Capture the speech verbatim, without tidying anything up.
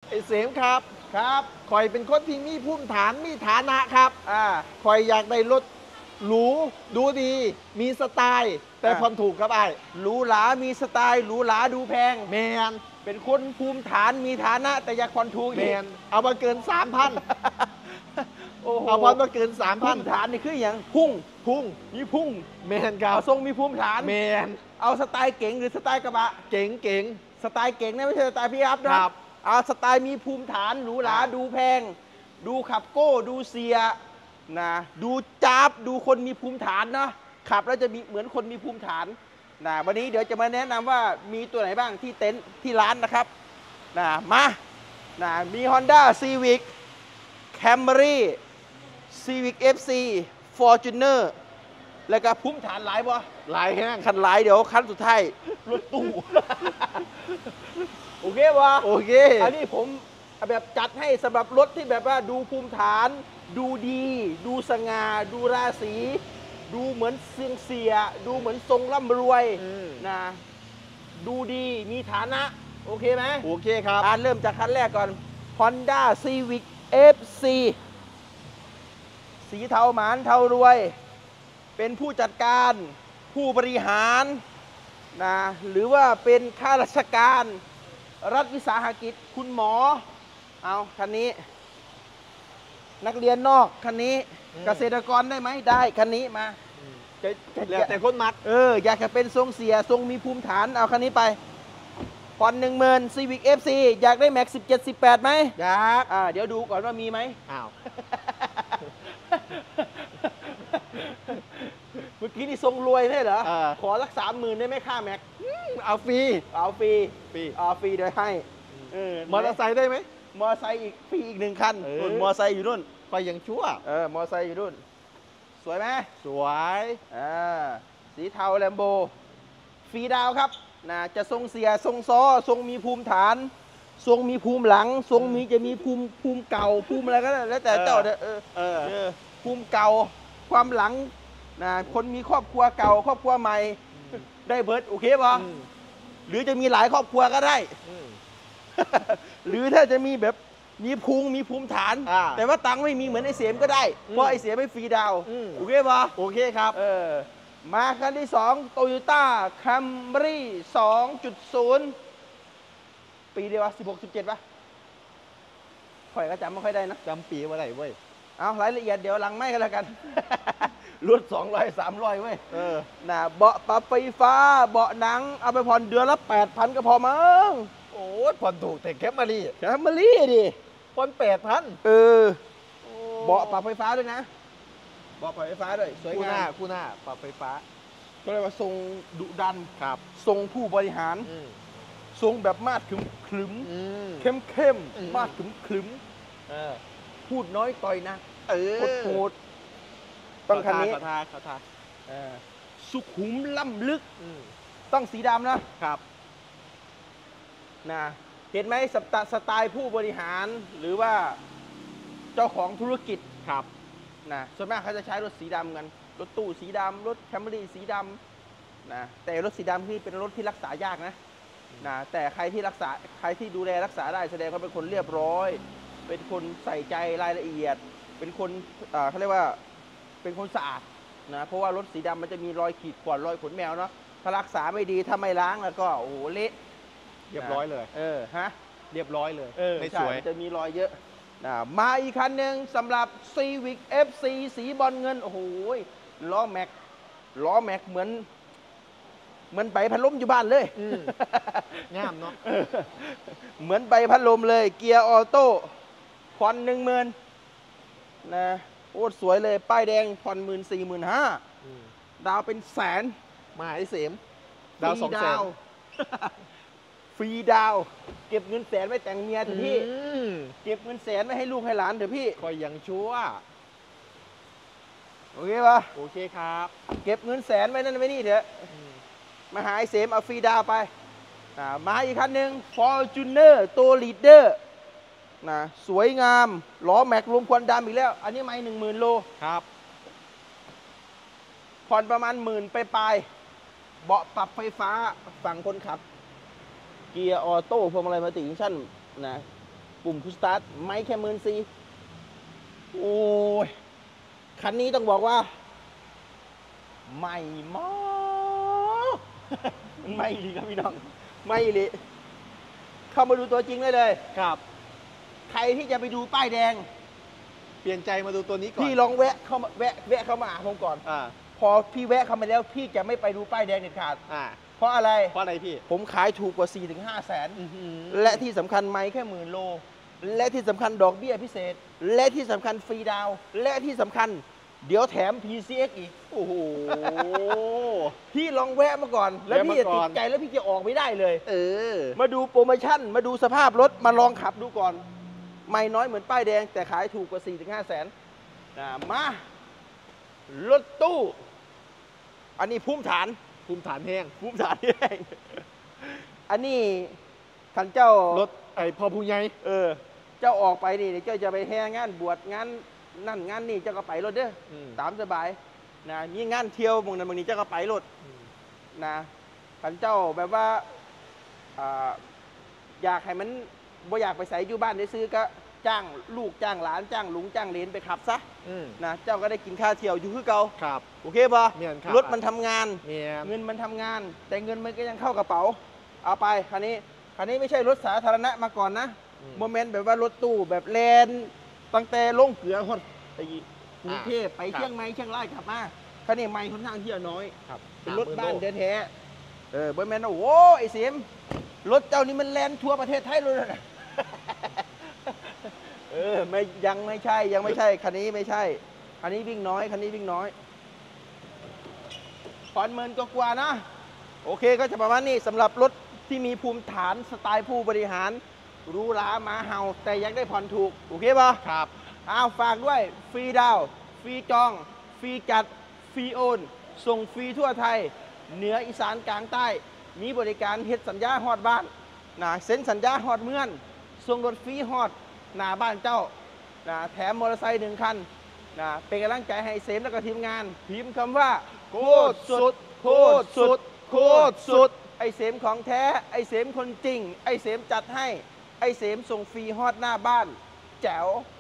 ไอ้เสมครับครับคอยเป็นคนที่มีภูมิฐานมีฐานะครับอ่าคอยอยากได้รถหรูดูดี มีสไตล์ แต่ผ่อนถูกครับไอ้หรูหรามีสไตล์หรูหราดูแพงแมนเป็นคนภูมิฐานมีฐานะ แต่อยากผ่อนถูกแมอีกนเอามาเกินสามพันโอ้โหเอาผ่อนมาเกินสามพัภูนมิฐานนี่คืออย่างพุ่งพุ่งมีพุ่งแมนครับเอาทรงมีภูมิฐานแมนเอาสไตล์เก๋งหรือสไตล์กระบะเก๋งเก๋งสไตล์เก๋งนะไม่ใช่สไตล์พี่อัพนะครับ เอาสไตล์มีภูมิฐานหรูหราครับดูแพง ดูขับโก้ดูเสียนะดูจับดูคนมีภูมิฐานเนาะขับแล้วจะมีเหมือนคนมีภูมิฐานนะวันนี้เดี๋ยวจะมาแนะนำว่ามีตัวไหนบ้างที่เต็นท์ที่ร้านนะครับนะมานะมี Honda Civic Camry Civic เอฟ ซี Fortuner แล้วก็ภูมิฐานหลายบ่ลายแห้งคันหลายเดี๋ยวคันสุดท้ายรถตู้ โอเควะโอเคอันนี้ผมแบบจัดให้สำหรับรถที่แบบว่าดูภูมิฐาน ดูดี ดูสง่าดูราศีดูเหมือนเสียงเสีย ดูเหมือนทรงร่ำรวยอืมนะดูดีมีฐานะ โอเคไหมโอเคครับอ่าเริ่มจากคันแรกก่อน Honda Civic เอฟ ซี สีเทาหมานเทารวย เป็นผู้จัดการผู้บริหารนะหรือว่าเป็นข้าราชการรัฐวิสาหกิจคุณหมอ เอาคันนี้ นักเรียนนอกคันนี้อืมเกษตรกรได้ไหมได้คันนี้มาจะจะแล้วแต่คนมัดเอออยากจะเป็นทรงเสียทรงมีภูมิฐานเอาคันนี้ไปผ่อนหนึ่งหมื่นซีวิกเอฟซีอยากได้แม็กสิบเจ็ดสิบแปดไหมอยากอ่าเดี๋ยวดูก่อนว่ามีไหมอ้าวเมื่อกี้นี่ทรงรวยใช่เหรอเออขอสักสามหมื่นได้ไหมค่าแม็กเอาฟรีเอาฟรีฟรีเอาฟรีเดี๋ยวให้เออมอเตอร์ไซค์ได้ไหมมอเตอร์ไซค์อีกฟรีอีกหนึ่งคันเออนู่นมอเตอร์ไซค์อยู่นู่นคอยยังชั่วเออมอเตอร์ไซค์อยู่นู่นสวยไหมสวยอ่าสีเทาแลมโบฟรีดาวครับนะจะทรงเสียทรงซ้อทรงมีภูมิฐาน ทรงมีภูมิหลัง ทรงมีจะมีภูมิภูมิเก่าภูมิอะไรก็ได้แล้วแต่เจ้าเด้อเออเออเออภูมิเก่าความหลังนะคนมีครอบครัวเก่า ครอบครัวใหม่ ได้เบิร์ดโอเคป่ะอืมหรือจะมีหลายครอบครัวก็ได้อืมหรือถ้าจะมีแบบมีพุงมีภูมิฐานอ่าแต่ว่าตังค์ไม่มีเหมือนไอ้เสียมก็ได้อืมเพราะไอ้เสียมไม่ฟรีดาวน์อืมโอเคป่ะโอเคครับเออมาคันที่สองโตโยต้าคัมรี่สองจุดศูนย์ปีเดียวสิบหกสิบเจ็ดป่ะข่อยก็จำไม่ค่อยได้นะจำปีว่าไรเว้ยเอารายละเอียดเดี๋ยวหลังไม่กันแล้วกัน รถสองร้อยสามร้อยเว้ยเออน่ะเบาะปรับไฟฟ้า เบาะหนัง เอาไปผ่อนเดือนละแปดพันก็พอมั้งโอ้ยผ่อนถูกแต่แคปมารีแคมมารี่ดิผ่อนแปดพันเออ เบาะปรับไฟฟ้าด้วยนะ เบาะปรับไฟฟ้าด้วย สวยคู่หงาน้าม คู่หน้าปรับไฟฟ้าก็เรียกว่าทรงดุดันครับทรงผู้บริหารอืมทรงแบบมาดขึมขลึมอืมเข้มเข้มๆอืมมาดขึมขลึมเออพูดน้อยต่อยหนะเออโหดๆต้องคันนี้ขอทาขอทาเออสุขุมล่ำลึกอืมต้องสีดำนะครับนะเห็นไหมสไตล์สไตล์ผู้บริหารหรือว่าเจ้าของธุรกิจครับนะส่วนมากเขาจะใช้รถสีดำกัน รถตู้สีดำรถแคมรี่สีดำนะแต่รถสีดำที่เป็นรถที่รักษายากนะนะแต่ใครที่รักษาใครที่ดูแลรักษาได้แสดงว่าเป็นคนเรียบร้อย เป็นคนใส่ใจรายละเอียด เป็นคนเอ่อเขาเรียกว่าเป็นคนสะอาดนะเพราะว่ารถสีดำมันจะมีรอยขีดข่วนรอยขนแมวเนาะถ้ารักษาไม่ดีถ้าไม่ล้างแล้วก็โอ้โหเละเรียบร้อยเลยเออฮะเรียบร้อยเลยเออไม่ใช่สวยมันจะมีรอยเยอะนะมาอีกคันหนึ่งสำหรับ Civic เอฟ ซี สีบอลเงิน โอ้โหล้อแม็กล้อแม็กเหมือน เหมือนใบพัดลมอยู่บ้านเลยอืมงามเนาะเออเหมือนใบพัดลมเลย เกียร์ออโต้ผ่อนหนึ่งหมื่นนะโอ้สวยเลย ป้ายแดงผ่อนหมื่นสี่หมื่นห้าอืมดาวเป็นแสนมาไอ้เสมดาวสองแสนฟรีดาว เก็บเงินแสนไว้แต่งเมียเถอะพี่อืมเก็บเงินแสนไว้ให้ลูกให้หลานเถอะพี่คอยยังชั่วโอเคปะโอเคครับเก็บเงินแสนไว้นั่นไว้นี่เถอะอืมมาหาไอ้เสมเอาฟรีดาวไปอ่ามาอีกคันหนึ่ง Fortuner ตัวลีดเดอร์นะสวยงามล้อแม็กรวมควันดำอีกแล้ว อันนี้ไม่หนึ่งหมื่นโลครับผ่อนประมาณหมื่นไปปลายๆเบาะปรับไฟฟ้าฝั่งคนขับ เกียร์ออโต้พวงมาลัยมัลติฟังก์ชันนะปุ่มพุชสตาร์ทไม่แค่หมื่นสี่โอ้ย คันนี้ต้องบอกว่า ใหม่มาก มันไม่ดีครับพี่น้อง ไม่ดีเข้ามาดูตัวจริงได้เลยครับใครที่จะไปดูป้ายแดงเปลี่ยนใจมาดูตัวนี้ก่อนพี่ลองแวะเข้ามาแวะแวะเข้ามาหาผมก่อนอ่าพอพี่แวะเข้ามาแล้ว พี่จะไม่ไปดูป้ายแดงเด็ดขาดอ่าเพราะอะไรเพราะอะไรพี่ผมขายถูกกว่า สี่ถึงห้า แสนอื้อหือและที่สำคัญไม่แค่หมื่นโล และที่สำคัญดอกเบี้ยพิเศษ และที่สำคัญฟรีดาวน์และที่สำคัญ เดี๋ยวแถม พี ซี เอ็กซ์ อีกโอ้โหพี่ลองแวะมาก่อน แล้วพี่จะแวะมาก่ติอดนใจแล้วพี่จะออกไม่ได้เลยเออมาดูโปรโมชั่น มาดูสภาพรถ มาลองขับดูก่อน ไม่น้อยเหมือนป้ายแดง แต่ขายถูกกว่า สี่ถึงห้า แสนนะมา รถตู้ อันนี้ภูมิฐานภูมิฐานแห้งภูมิฐานแห้งอันนี้ท่านเจ้ารถไอพอผู้ใหญ่เออ เจ้าออกไปนี่เดี๋ยวเจ้าจะไปแห่งานบวชงานนั่นงานนี่เจ้าก็ไปรถเด้ออืมตามสบายนะมีงานเที่ยวบางนั้นบางนี้เจ้าก็ไปรถนะท่านเจ้าแบบว่าอ่าอยากให้มันบ่อยากไปใส่อยู่บ้านได้ซื้อก็จ้างลูกจ้างหลานจ้างลุงจ้างเหลนไปขับซะอืมนะเจ้าก็ได้กินค่าเที่ยวอยู่คือเก่าครับโอเคป่ะเมียนครับรถมันทำงานเมียนเงินมันทำงาน แต่เงินมันก็ยังเข้ากระเป๋า เอาไปคันนี้คันนี้ไม่ใช่รถสาธารณะมาก่อนนะโมเมนต์แบบว่ารถตู้แบบแลนตั้งแต่ลงเกลือหดไปกรุงเทพไปเชียงใหม่เชียงรายกลับมาคันนี้ไม่ค่อนข้างที่จะน้อยครับเป็นรถบ้านเดินแท้ๆเออโมเมนต์โอ้โหไอ้เสียมรถเจ้านี่มันแลนทั่วประเทศไทยเลยนะ เออไม่ยังไม่ใช่ยังไม่ใช่คันนี้ไม่ใช่คันนี้วิ่งน้อยคันนี้วิ่งน้อยผ่อนหมื่นกว่าๆนะ โอเคก็จะประมาณนี้สำหรับรถที่มีภูมิฐานสไตล์ผู้บริหารหรูหราหมาเห่าแต่ยังได้ผ่อนถูก โอเคป่ะครับอ้าวฝากด้วยฟรีดาวน์ฟรีจอง ฟรีจัด ฟรีโอน ส่งฟรีทั่วไทย เหนืออีสานกลางใต้ มีบริการเฮ็ดสัญญาฮอดบ้านนะเซ็นสัญญาฮอดเมือนส่งรถฟรีฮอดหน้าบ้านเจ้านะแถมมอเตอร์ไซค์หนึ่งคันนะเป็นกำลังใจให้เซมและก็ทีมงาน พิมพ์คำว่าโคตรสุดโคตรสุดโคตรสุด ไอเสมของแท้ ไอเสมคนจริง ไอเสมจัดให้ ไอเสมส่งฟรีฮอดหน้าบ้าน แจ๋ว